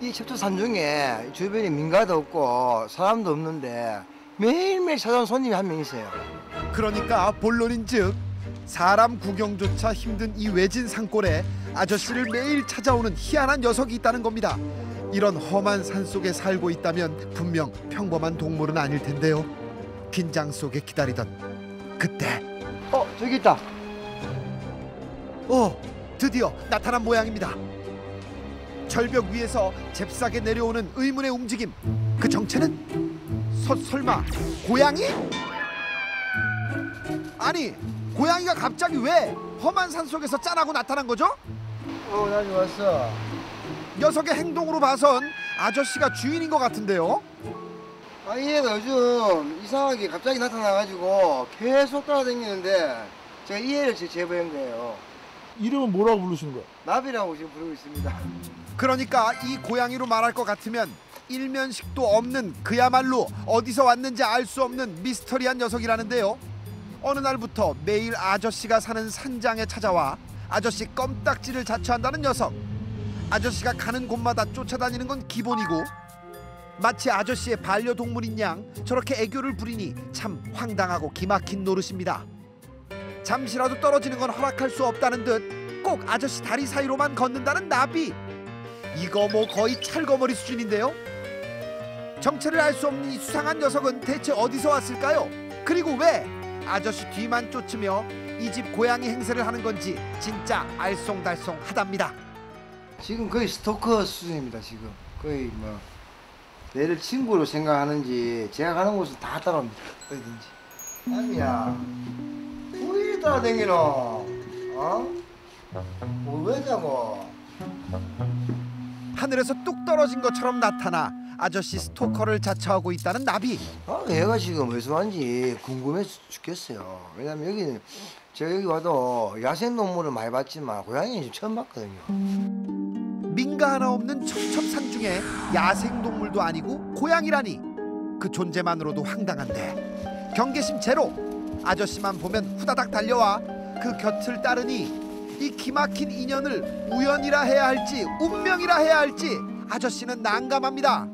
이 첩초산 중에 주변에 민가도 없고 사람도 없는데 매일매일 찾아오는 손님이 한 명 있어요. 그러니까 본론인즉 사람 구경조차 힘든 이 외진 산골에 아저씨를 매일 찾아오는 희한한 녀석이 있다는 겁니다. 이런 험한 산속에 살고 있다면 분명 평범한 동물은 아닐 텐데요. 긴장 속에 기다리던 그때 저기 있다. 드디어 나타난 모양입니다. 절벽 위에서 잽싸게 내려오는 의문의 움직임. 그 정체는 설마 고양이? 아니, 고양이가 갑자기 왜 험한 산속에서 짠하고 나타난 거죠? 나 좋았어. 녀석의 행동으로 봐선 아저씨가 주인인 것 같은데요. 얘가 요즘 이상하게 갑자기 나타나가지고 계속 따라다니는데 제가 이 애를 제보한 거예요. 이름은 뭐라고 부르시는 거예요? 나비라고 지금 부르고 있습니다. 그러니까 이 고양이로 말할 것 같으면 일면식도 없는 그야말로 어디서 왔는지 알 수 없는 미스터리한 녀석이라는데요. 어느 날부터 매일 아저씨가 사는 산장에 찾아와 아저씨 껌딱지를 자처한다는 녀석. 아저씨가 가는 곳마다 쫓아다니는 건 기본이고 마치 아저씨의 반려동물인 양 저렇게 애교를 부리니 참 황당하고 기막힌 노릇입니다. 잠시라도 떨어지는 건 허락할 수 없다는 듯 꼭 아저씨 다리 사이로만 걷는다는 나비. 이거 뭐 거의 찰거머리 수준인데요. 정체를 알 수 없는 이 수상한 녀석은 대체 어디서 왔을까요? 그리고 왜 아저씨 뒤만 쫓으며 이 집 고양이 행세를 하는 건지 진짜 알쏭달쏭하답니다. 지금 거의 스토커 수준입니다. 지금 거의 뭐 내를 친구로 생각하는지 제가 가는 곳은 다 따라옵니다. 어디든지. 아니야. 왜 이리 따라다니노? 왜 자고? 하늘에서 뚝 떨어진 것처럼 나타나 아저씨 스토커를 자처하고 있다는 나비. 얘가 지금 어디서 왔는지 궁금해 죽겠어요. 왜냐면 여기는 제가 여기 와도 야생동물을 많이 봤지만 고양이는 지금 처음 봤거든요. 민가 하나 없는 첩첩산 중에 야생동물도 아니고 고양이라니 그 존재만으로도 황당한데 경계심 제로. 아저씨만 보면 후다닥 달려와 그 곁을 따르니 이 기막힌 인연을 우연이라 해야 할지 운명이라 해야 할지 아저씨는 난감합니다.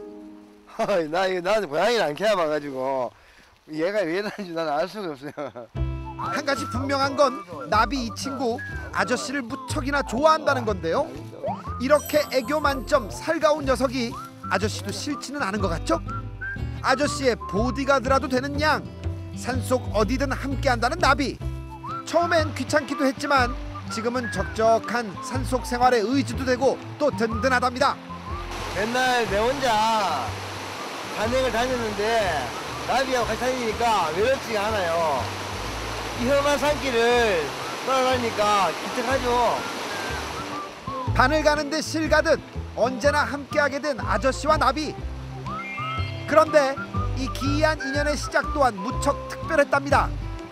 나는 고양이를 안 키워봐가지고 얘가 왜 이러는지 나는 알 수가 없어요. 한 가지 분명한 건 나비 이 친구 아저씨를 무척이나 좋아한다는 건데요. 이렇게 애교 만점 살가운 녀석이 아저씨도 싫지는 않은 것 같죠? 아저씨의 보디가드라도 되는 양. 산속 어디든 함께한다는 나비. 처음엔 귀찮기도 했지만 지금은 적적한 산속 생활의 의지도 되고 또 든든하답니다. 맨날 내 혼자 산행을 다녔는데 나비하고 같이 다니니까 외롭지가 않아요. 이 험한 산길을 따라다니니까 기특하죠. 바늘 가는데 실 가듯 언제나 함께하게 된 아저씨와 나비. 그런데 이 기이한 인연의 시작 또한 무척 특별했답니다.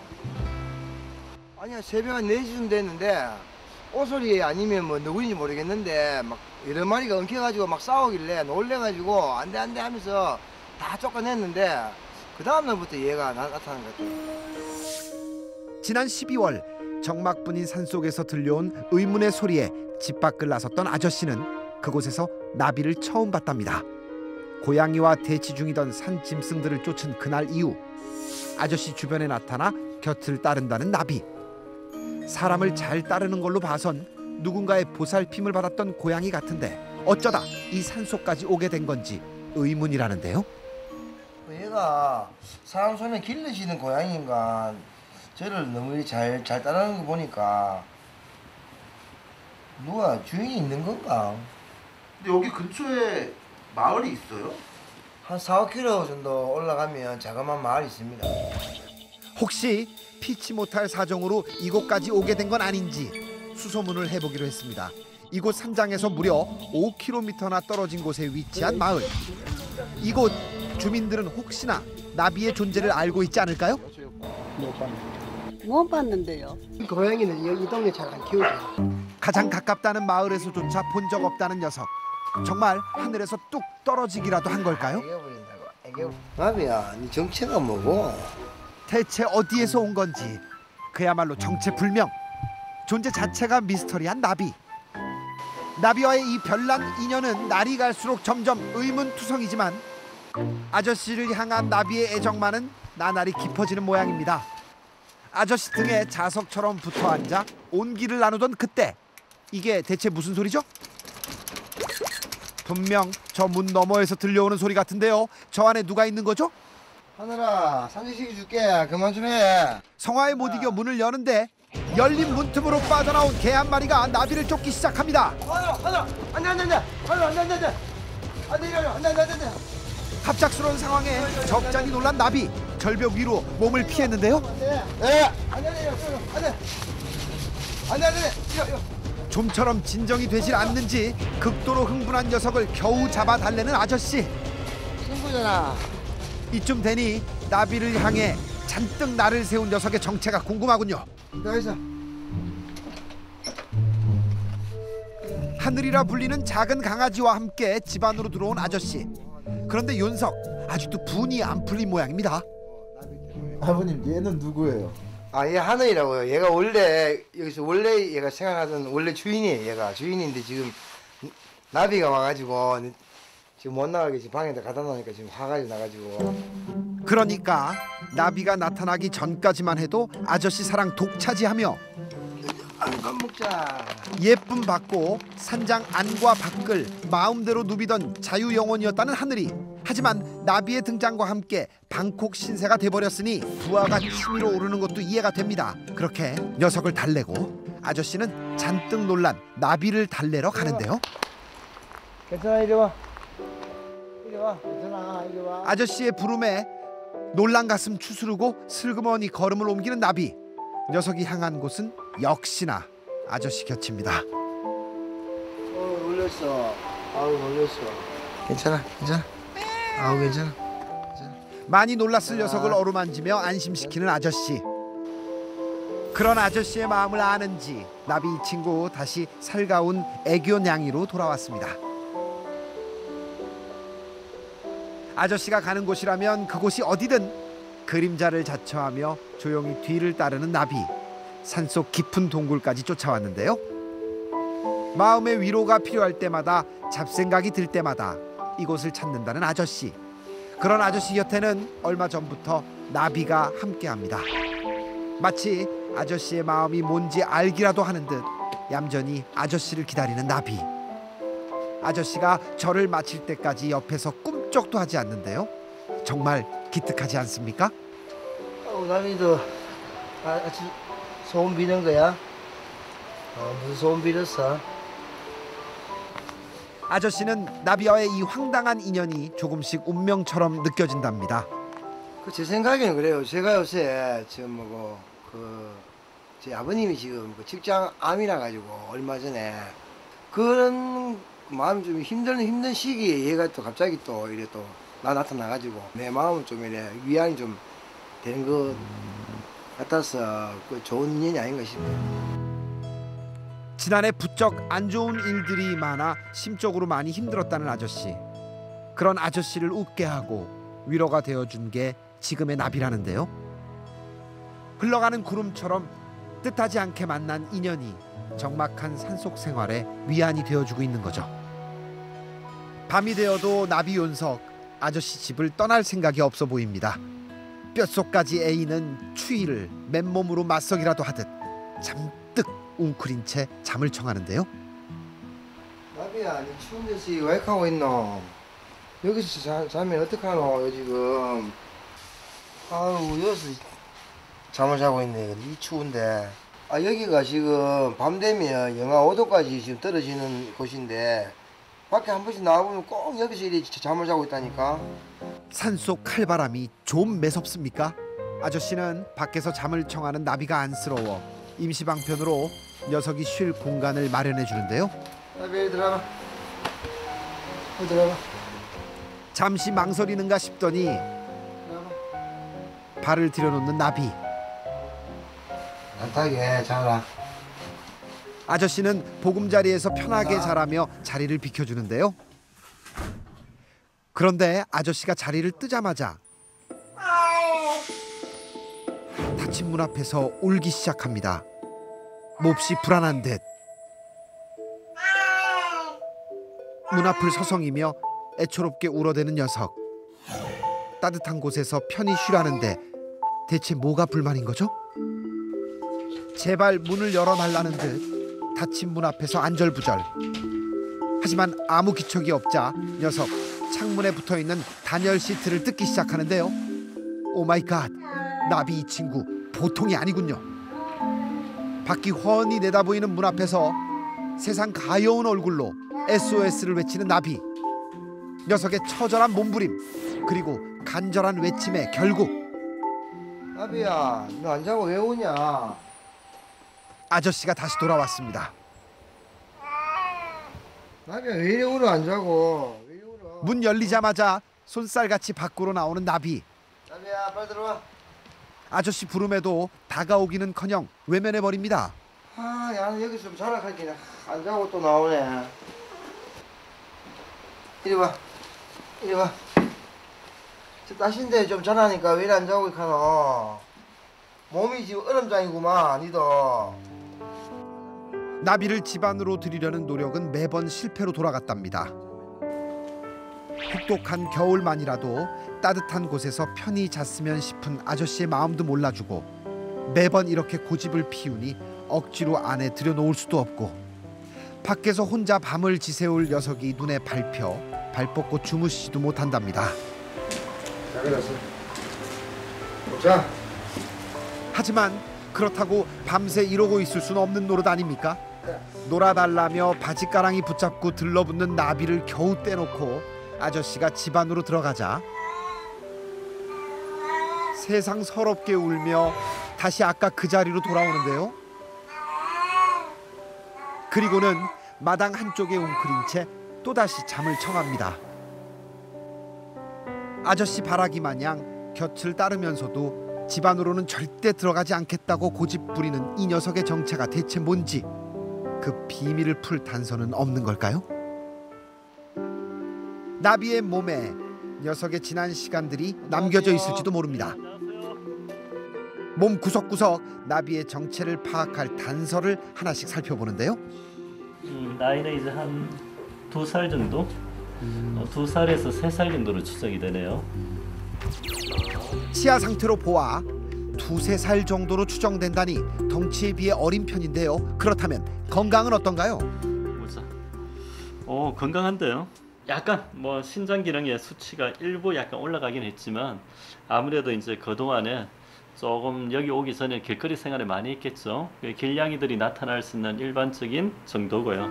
아니야, 새벽 한 4시쯤 됐는데 오소리 아니면 뭐 누구인지 모르겠는데 막 여러 마리가 엉켜가지고 막 싸우길래 놀래가지고 안돼 하면서 다 쫓아냈는데 그 다음날부터 얘가 나타난 것 같아요. 지난 12월 정막분인 산속에서 들려온 의문의 소리에 집 밖을 나섰던 아저씨는 그곳에서 나비를 처음 봤답니다. 고양이와 대치 중이던 산 짐승들을 쫓은 그날 이후 아저씨 주변에 나타나 곁을 따른다는 나비. 사람을 잘 따르는 걸로 봐선 누군가의 보살핌을 받았던 고양이 같은데 어쩌다 이 산속까지 오게 된 건지 의문이라는데요. 얘가 사람 손에 길러지는 고양이인가 저를 너무 잘 따르는 거 보니까 누가 주인이 있는 건가? 근데 여기 근처에 마을이 있어요? 한 4-5km 정도 올라가면 자그마한 마을이 있습니다. 혹시 피치 못할 사정으로 이곳까지 오게 된 건 아닌지 수소문을 해보기로 했습니다. 이곳 산장에서 무려 5km나 떨어진 곳에 위치한 마을. 이곳 주민들은 혹시나 나비의 존재를 알고 있지 않을까요? 못 봤는데요. 고양이는 이 동네 잘 안 키우죠. 가장 가깝다는 마을에서조차 본 적 없다는 녀석. 정말 하늘에서 뚝 떨어지기라도 한 걸까요? 나비야, 네 정체가 뭐고? 대체 어디에서 온 건지 그야말로 정체불명. 존재 자체가 미스터리한 나비. 나비와의 이 별난 인연은 날이 갈수록 점점 의문투성이지만 아저씨를 향한 나비의 애정만은 나날이 깊어지는 모양입니다. 아저씨 등에 자석처럼 붙어앉아 온기를 나누던 그때, 이게 대체 무슨 소리죠? 분명 저 문 너머에서 들려오는 소리 같은데요. 저 안에 누가 있는 거죠? 하늘아, 삼시세끼 줄게. 그만 좀 해. 성화에 못 이겨 문을 여는데 열린 문틈으로 빠져나온 개 한 마리가 나비를 쫓기 시작합니다. 하늘아, 안돼. 하늘아, 안돼. 갑작스러운 상황에 적잖이 놀란 나비, 절벽 위로 몸을 피했는데요. 안돼. 좀처럼 진정이 되질 않는지 극도로 흥분한 녀석을 겨우 잡아 달래는 아저씨. 친구잖아. 이쯤 되니 나비를 향해 잔뜩 날을 세운 녀석의 정체가 궁금하군요. 여기 있어. 하늘이라 불리는 작은 강아지와 함께 집 안으로 들어온 아저씨. 그런데 윤석, 아직도 분이 안 풀린 모양입니다. 아버님 얘는 누구예요? 아, 얘 하늘이라고요. 얘가 원래 여기서 얘가 생활하던 원래 주인이에요. 얘가 주인인데 지금 나비가 와가지고 지금 못 나가게 지금 방에다 갖다 놓으니까 지금 화가 나가지고. 그러니까 나비가 나타나기 전까지만 해도 아저씨 사랑 독차지하며 밥 먹자. 예쁨 받고 산장 안과 밖을 마음대로 누비던 자유영혼이었다는 하늘이, 하지만 나비의 등장과 함께 방콕 신세가 돼버렸으니 부하가 치밀어 오르는 것도 이해가 됩니다. 그렇게 녀석을 달래고 아저씨는 잔뜩 놀란 나비를 달래러 가는데요. 괜찮아, 이리 와. 괜찮아, 이리 와. 아저씨의 부름에 놀란 가슴 추스르고 슬그머니 걸음을 옮기는 나비. 녀석이 향한 곳은 역시나 아저씨 곁입니다. 놀랬어. 놀랬어. 괜찮아. 괜찮아. 많이 놀랐을 녀석을 어루만지며 안심시키는 아저씨. 그런 아저씨의 마음을 아는지 나비 이 친구 다시 살가운 애교 냥이로 돌아왔습니다. 아저씨가 가는 곳이라면 그곳이 어디든 그림자를 자처하며 조용히 뒤를 따르는 나비. 산속 깊은 동굴까지 쫓아왔는데요. 마음의 위로가 필요할 때마다, 잡생각이 들 때마다 이곳을 찾는다는 아저씨. 그런 아저씨 곁에는 얼마 전부터 나비가 함께합니다. 마치 아저씨의 마음이 뭔지 알기라도 하는 듯 얌전히 아저씨를 기다리는 나비. 아저씨가 절을 마칠 때까지 옆에서 꿈쩍도 하지 않는데요. 정말 기특하지 않습니까? 나비도 같이 소원 비는 거야? 무슨 소원 빌었어? 아저씨는 나비와의 이 황당한 인연이 조금씩 운명처럼 느껴진답니다. 제 생각에는 그래요. 제가 요새 지금 제 아버님이 지금 직장 암이라 가지고 얼마 전에 그런 마음이 좀 힘든 시기에 얘가 또 갑자기 또 이래 또 나타나 가지고 내 마음은 좀 이래 위안이 좀 되는 것 같아서 좋은 인연이 아닌가 싶어요. 지난해 부쩍 안 좋은 일들이 많아 심적으로 많이 힘들었다는 아저씨. 그런 아저씨를 웃게 하고 위로가 되어준 게 지금의 나비라는데요. 흘러가는 구름처럼 뜻하지 않게 만난 인연이 적막한 산속 생활에 위안이 되어주고 있는 거죠. 밤이 되어도 나비 윤석, 아저씨 집을 떠날 생각이 없어 보입니다. 뼛속까지 애이는 추위를 맨몸으로 맞서기라도 하듯 잠뜩 웅크린 채 잠을 청하는데요. 나비야, 니 추운 데서 왜 하고 있노? 여기서 자면 어떡하노 지금? 아유, 여기서 잠을 자고 있네. 이 추운데. 여기가 지금 밤 되면 영하 5도까지 지금 떨어지는 곳인데 밖에 한 번씩 나와보면 꼭 여기서 이렇게 잠을 자고 있다니까. 산속 칼바람이 좀 매섭습니까? 아저씨는 밖에서 잠을 청하는 나비가 안쓰러워 임시방편으로 녀석이 쉴 공간을 마련해 주는데요. 나비, 여기 들어가. 여기 들어가. 잠시 망설이는가 싶더니 들어가. 발을 들여놓는 나비. 안타게 자라. 아저씨는 보금자리에서 편하게 자라며 자리를 비켜주는데요. 그런데 아저씨가 자리를 뜨자마자 닫힌 문 앞에서 울기 시작합니다. 몹시 불안한 듯. 문 앞을 서성이며 애초롭게 울어대는 녀석. 따뜻한 곳에서 편히 쉬라는데 대체 뭐가 불만인 거죠? 제발 문을 열어달라는 듯 닫힌 문 앞에서 안절부절. 하지만 아무 기척이 없자 녀석 창문에 붙어있는 단열 시트를 뜯기 시작하는데요. 오마이갓, 나비 이 친구 보통이 아니군요. 밖이 훤히 내다보이는 문 앞에서 세상 가여운 얼굴로 SOS를 외치는 나비. 녀석의 처절한 몸부림 그리고 간절한 외침에 결국 나비야, 너 안 자고 왜 오냐? 아저씨가 다시 돌아왔습니다. 나비야, 왜 이래 울어 안 자고? 왜 이래 울어? 문 열리자마자 손살같이 밖으로 나오는 나비. 나비야, 빨리 들어와. 아저씨 부름에도 다가오기는커녕 외면해버립니다. 아, 야, 여기서 좀 자라 할게. 안 자고 또 나오네. 이리 와. 이리 와. 저 따신데 좀 자라니까 왜 이래 안 자고 있카노? 몸이 지금 얼음장이구만, 니도. 나비를 집 안으로 들이려는 노력은 매번 실패로 돌아갔답니다. 혹독한 겨울만이라도 따뜻한 곳에서 편히 잤으면 싶은 아저씨의 마음도 몰라주고 매번 이렇게 고집을 피우니 억지로 안에 들여놓을 수도 없고 밖에서 혼자 밤을 지새울 녀석이 눈에 밟혀 발 뻗고 주무시지도 못한답니다. 자, 그랬어. 자. 하지만 그렇다고 밤새 이러고 있을 수는 없는 노릇 아닙니까? 놀아달라며 바지가랑이 붙잡고 들러붙는 나비를 겨우 떼놓고 아저씨가 집 안으로 들어가자 세상 서럽게 울며 다시 아까 그 자리로 돌아오는데요. 그리고는 마당 한쪽에 웅크린 채 또다시 잠을 청합니다. 아저씨 바라기 마냥 곁을 따르면서도 집 안으로는 절대 들어가지 않겠다고 고집 부리는 이 녀석의 정체가 대체 뭔지 그 비밀을 풀 단서는 없는 걸까요? 나비의 몸에 녀석의 지난 시간들이 남겨져 있을지도 모릅니다. 몸 구석구석 나비의 정체를 파악할 단서를 하나씩 살펴보는데요. 나이는 이제 한 2살 정도? 2살에서 3살 정도로 추정이 되네요. 치아 상태로 보아 2~3살 정도로 추정된다니 덩치에 비해 어린 편인데요. 그렇다면 건강은 어떤가요? 보자. 건강한데요. 약간 뭐 신장 기능의 수치가 일부 약간 올라가긴 했지만 아무래도 이제 그동안에 조금 여기 오기 전에 길거리 생활을 많이 했겠죠. 길냥이들이 나타날 수 있는 일반적인 정도고요.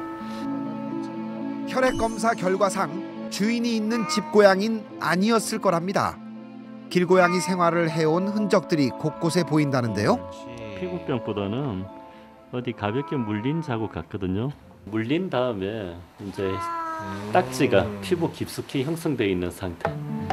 혈액 검사 결과상 주인이 있는 집고양이는 아니었을 거랍니다. 길고양이 생활을 해온 흔적들이 곳곳에 보인다는데요. 피부병보다는 어디 가볍게 물린 자국 같거든요. 물린 다음에 이제 딱지가 피부 깊숙이 형성되어 있는 상태.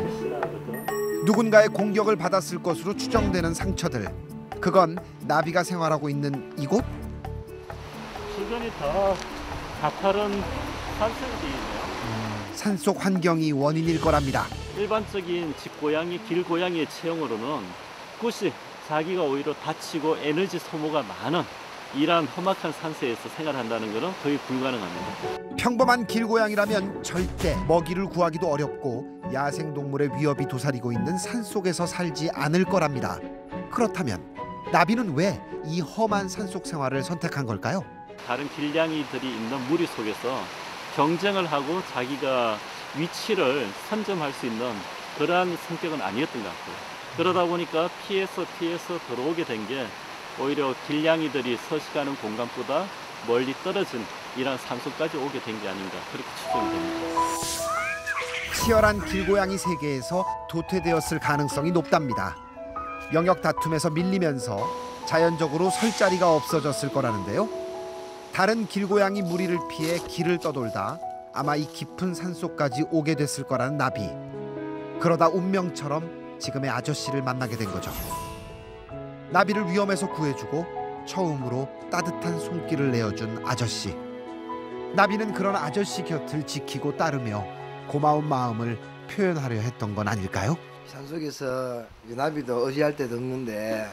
누군가의 공격을 받았을 것으로 추정되는 상처들. 그건 나비가 생활하고 있는 이곳? 주변이 다 가파른 산성지이네요. 산속 환경이 원인일 거랍니다. 일반적인 집고양이, 길고양이의 체형으로는 그것이 자기가 오히려 다치고 에너지 소모가 많은 이러한 험악한 산세에서 생활한다는 것은 거의 불가능합니다. 평범한 길고양이라면 절대 먹이를 구하기도 어렵고 야생동물의 위협이 도사리고 있는 산속에서 살지 않을 거랍니다. 그렇다면 나비는 왜 이 험한 산속 생활을 선택한 걸까요? 다른 길냥이들이 있는 무리 속에서 경쟁을 하고 자기가 위치를 선점할 수 있는 그러한 성격은 아니었던 것 같고요. 그러다 보니까 피해서 들어오게 된 게 오히려 길냥이들이 서식하는 공간보다 멀리 떨어진 이런 산속까지 오게 된 게 아닌가 그렇게 추정이 됩니다. 치열한 길고양이 세계에서 도태되었을 가능성이 높답니다. 영역 다툼에서 밀리면서 자연적으로 설 자리가 없어졌을 거라는데요. 다른 길고양이 무리를 피해 길을 떠돌다 아마 이 깊은 산속까지 오게 됐을 거라는 나비. 그러다 운명처럼 지금의 아저씨를 만나게 된 거죠. 나비를 위험에서 구해주고 처음으로 따뜻한 손길을 내어준 아저씨. 나비는 그런 아저씨 곁을 지키고 따르며 고마운 마음을 표현하려 했던 건 아닐까요? 산속에서 나비도 의지할 때도 없는데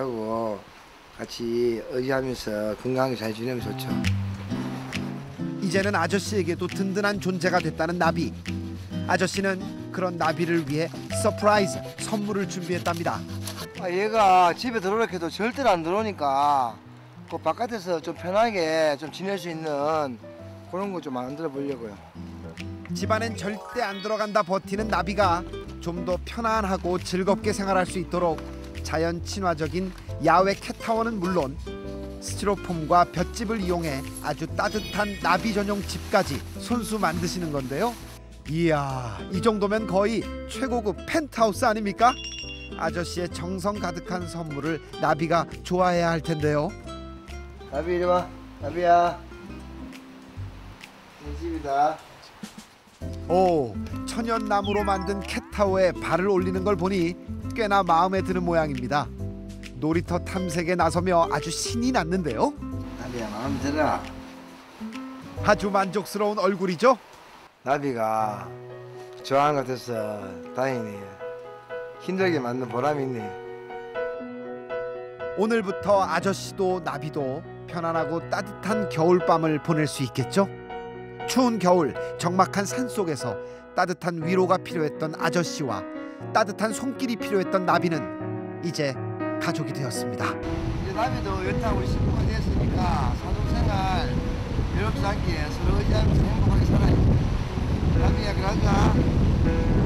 저하고 같이 의지하면서 건강하게 잘 지내면 좋죠. 이제는 아저씨에게도 든든한 존재가 됐다는 나비. 아저씨는 그런 나비를 위해 서프라이즈 선물을 준비했답니다. 얘가 집에 들어오려고 해도 절대로 안 들어오니까 그 바깥에서 좀 편하게 좀 지낼 수 있는 그런 거 좀 만들어 보려고요. 집안엔 절대 안 들어간다 버티는 나비가 좀 더 편안하고 즐겁게 생활할 수 있도록 자연 친화적인 야외 캣타워는 물론 스티로폼과 볏짚을 이용해 아주 따뜻한 나비 전용 집까지 손수 만드시는 건데요. 이야, 이 정도면 거의 최고급 펜트하우스 아닙니까? 아저씨의 정성 가득한 선물을 나비가 좋아해야 할 텐데요. 나비 이리 와. 나비야. 내 집이다. 오, 천연나무로 만든 캣타워에 발을 올리는 걸 보니 꽤나 마음에 드는 모양입니다. 놀이터 탐색에 나서며 아주 신이 났는데요. 나비야 마음에 들어. 아주 만족스러운 얼굴이죠. 나비가 좋아하는 것 같아서 다행이네. 힘들게 만든 보람이 있네. 오늘부터 아저씨도 나비도 편안하고 따뜻한 겨울밤을 보낼 수 있겠죠. 추운 겨울 적막한 산속에서 따뜻한 위로가 필요했던 아저씨와 따뜻한 손길이 필요했던 나비는 이제 가족이 되었습니다. 이제 나비도 여타고 식구가 됐으니까 사동생활 외롭지 않게 서로 의지하면서 행복하게 살아요. 나비야 그러자.